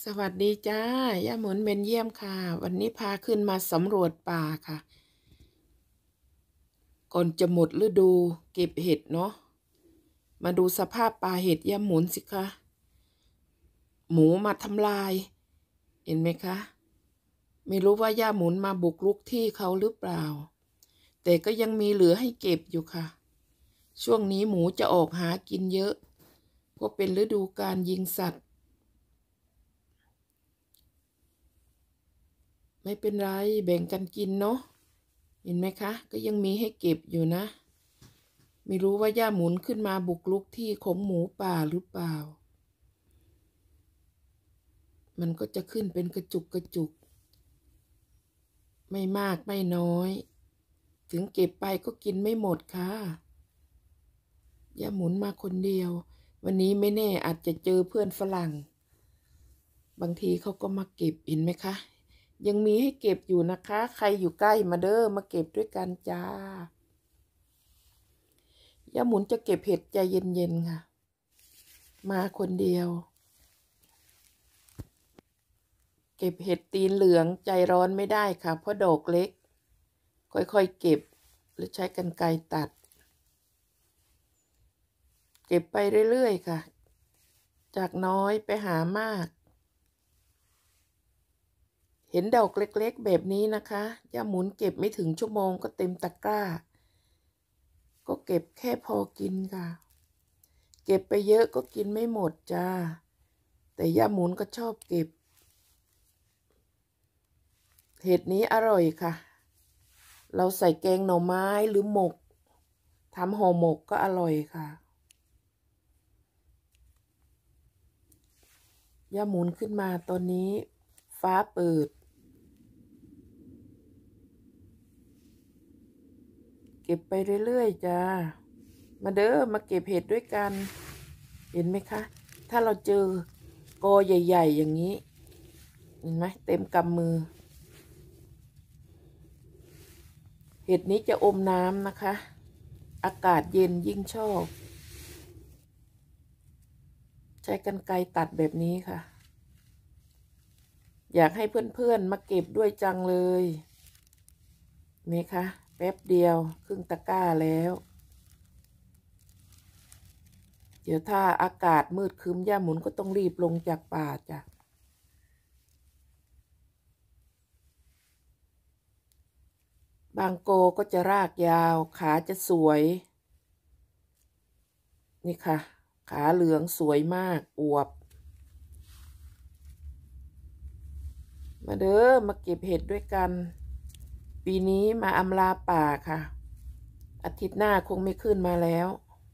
สวัสดีจ้าย่าหมุนเบนเยี่ยมค่ะวันนี้พาขึ้นมาสำรวจป่าค่ะก่อนจะหมดฤดูเก็บเห็ดเนาะมาดูสภาพป่าเห็ดย่าหมุนสิคะหมูมาทำลายเห็นไหมคะไม่รู้ว่าย่าหมุนมาบุกรุกที่เขาหรือเปล่าแต่ก็ยังมีเหลือให้เก็บอยู่ค่ะช่วงนี้หมูจะออกหากินเยอะเพราะเป็นฤดูการยิงสัตว์ไม่เป็นไรแบ่งกันกินเนาะเห็นไหมคะก็ยังมีให้เก็บอยู่นะไม่รู้ว่าย่าหมุนขึ้นมาบุกรุกที่ของหมูป่าหรือเปล่ามันก็จะขึ้นเป็นกระจุกกระจุกไม่มากไม่น้อยถึงเก็บไปก็กินไม่หมดค่ะย่าหมุนมาคนเดียววันนี้ไม่แน่อาจจะเจอเพื่อนฝรั่งบางทีเขาก็มาเก็บเห็นไหมคะยังมีให้เก็บอยู่นะคะใครอยู่ใกล้มาเด้อมาเก็บด้วยกันจ้าย่าหมุนจะเก็บเห็ดใจเย็นๆค่ะมาคนเดียวเก็บเห็ดตีนเหลืองใจร้อนไม่ได้ค่ะเพราะดอกเล็กค่อยๆเก็บหรือใช้กรรไกรตัดเก็บไปเรื่อยๆค่ะจากน้อยไปหามากเห็นดอกเล็กๆแบบนี้นะคะย่าหมุนเก็บไม่ถึงชั่วโมงก็เต็มตะกร้าก็เก็บแค่พอกินค่ะเก็บไปเยอะก็กินไม่หมดจ้าแต่ย่าหมุนก็ชอบเก็บเห็ดนี้อร่อยค่ะเราใส่แกงหน่อไม้หรือหมกทำห่อหมกก็อร่อยค่ะย่าหมุนขึ้นมาตอนนี้ฟ้าเปิดเก็บไปเรื่อยๆจ้ามาเด้อมาเก็บเห็ดด้วยกันเห็นไหมคะถ้าเราเจอกอใหญ่ๆอย่างนี้เห็นไหมเต็มกำมือเห็ดนี้จะอมน้ำนะคะอากาศเย็นยิ่งชอบใช้กรรไกรตัดแบบนี้ค่ะอยากให้เพื่อนๆมาเก็บด้วยจังเลยนี่คะแป๊บเดียวครึ่งตะกร้าแล้วเดี๋ยวถ้าอากาศมืดครึ้มย่าหมุนก็ต้องรีบลงจากป่าจ้ะบางโกก็จะรากยาวขาจะสวยนี่ค่ะขาเหลืองสวยมากอวบมาเด้อมาเก็บเห็ดด้วยกันปีนี้มาอำลาป่าค่ะอาทิตย์หน้าคงไม่ขึ้นมาแล้ว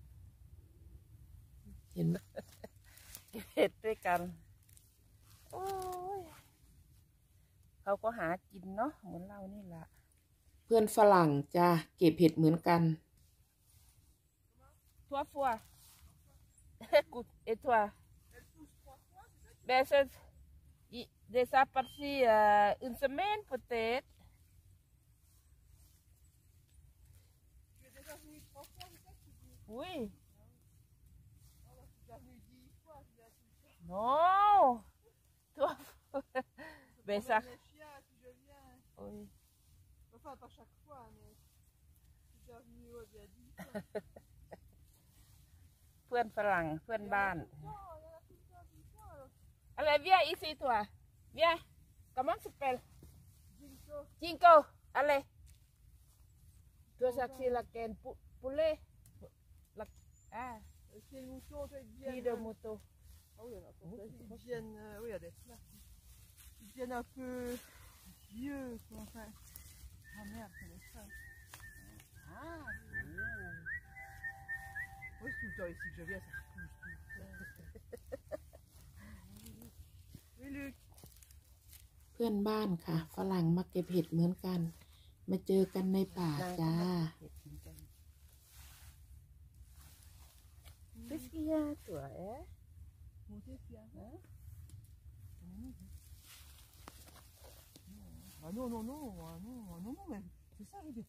เห็นไหมเก็บเห็ดด้วยกันโอ้ยเขาก็หากินเนาะเหมือนเรานี่แหละเพื่อนฝรั่งจ้าเก็บเห็ดเหมือนกันTrois fois. Écoute, et toi? Ben, de ça parti une semaine peut-être. Tu es déjà venu 3 fois, peut-être? Oui. Alors, tu es déjà venu 10 fois, non, 3 fois. Ben, ça. Les chiens, si je viens. Oui. Enfin, pas chaque fois, mais tu es déjà venu bien 10 fois. เพื่อนฝรั่งเพื่อนบ้าน Allez, viens ici, toi. Viens. Comment tu t'appelles? Jinko. Jinko. Allez. Toi, ça, c'est la canne poulet. Ah. C'est le mouton, c'est de mouton. Ah oui, ils viennent, oui, il y a des plats. Ils viennent un peu vieux, quoi. Enfin. Ah merde, c'est les ça. Ah. Oui, c'est tout le temps ici que je viens, ça repousse tout. Oui, Luc. เพื่อนบ้านค่ะฝรั่งมาเก็บเห็ดเหมือนกันมาเจอกันในป่าจ้า Qu'est-ce qu'il y a toi hein? Ah non, non, non, ah non, ah non, non, mais c'est ça, je veux dire.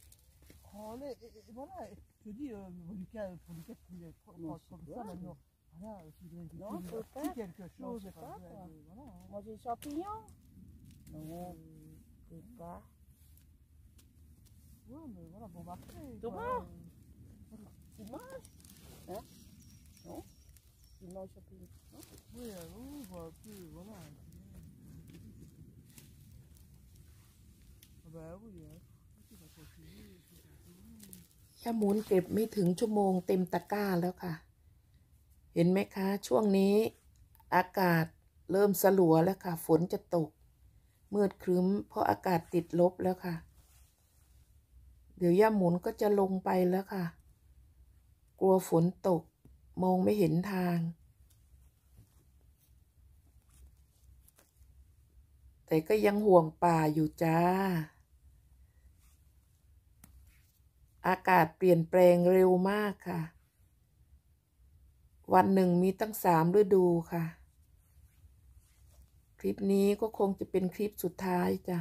Oh, et voilà, je te dis, Lucas, pour Lucas, il est comme ça maintenant. Ah Voilà, aussi, Non, il peut a pas. quelque Non, chose, je c'est peux pas pas, vrai, quoi. voilà. Manger champignons? Non, je peux pas. Ouais, mais voilà, bon marché. Thomas, tu manges? Hein? Non? Tu manges champignons? Non? Oui, oui, bah, un peu, voilà. Ah bah oui, tu vas continuer, tu vas continuer. ย่าหมุนเก็บไม่ถึงชั่วโมงเต็มตะกร้าแล้วค่ะ เห็นไหมคะช่วงนี้อากาศเริ่มสลัวแล้วค่ะฝนจะตกมืดครึ้มเพราะอากาศติดลบแล้วค่ะเดี๋ยวย่าหมุนก็จะลงไปแล้วค่ะกลัวฝนตกมองไม่เห็นทางแต่ก็ยังห่วงป่าอยู่จ้าอากาศเปลี่ยนแปลงเร็วมากค่ะวันหนึ่งมีตั้ง3 ฤดูค่ะคลิปนี้ก็คงจะเป็นคลิปสุดท้ายจ้ะ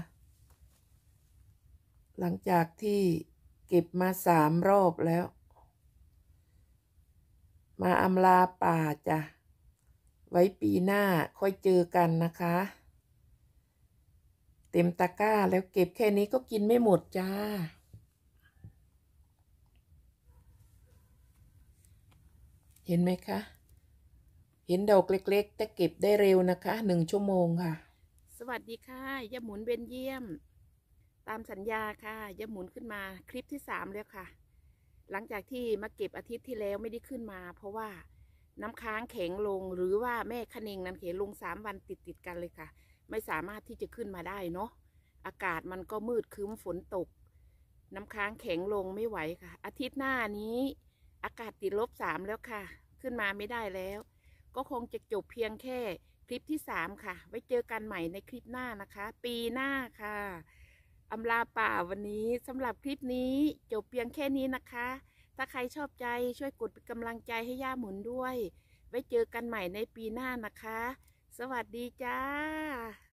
หลังจากที่เก็บมา3 รอบแล้วมาอำลาป่าจ้ะไว้ปีหน้าค่อยเจอกันนะคะเต็มตะกร้าแล้วเก็บแค่นี้ก็กินไม่หมดจ้าเห็นไหมคะเห็นดอกเล็กๆแต่เก็บได้เร็วนะคะ1 ชั่วโมงค่ะสวัสดีค่ะย่าหมุนเบนเยี่ยมตามสัญญาค่ะย่าหมุนขึ้นมาคลิปที่3แล้วค่ะหลังจากที่มาเก็บอาทิตย์ที่แล้วไม่ได้ขึ้นมาเพราะว่าน้ำค้างแข็งลงหรือว่าแม่คะเนงนั้นเข็งลง3 วันติดกันเลยค่ะไม่สามารถที่จะขึ้นมาได้เนาะอากาศมันก็มืดครึ้มฝนตกน้ำค้างแข็งลงไม่ไหวค่ะอาทิตย์หน้านี้อากาศติด-3แล้วค่ะขึ้นมาไม่ได้แล้วก็คงจะจบเพียงแค่คลิปที่3ค่ะไว้เจอกันใหม่ในคลิปหน้านะคะปีหน้าค่ะอำลาป่าวันนี้สำหรับคลิปนี้จบเพียงแค่นี้นะคะถ้าใครชอบใจช่วยกดเป็นกำลังใจให้ย่าหมุนด้วยไว้เจอกันใหม่ในปีหน้านะคะสวัสดีจ้า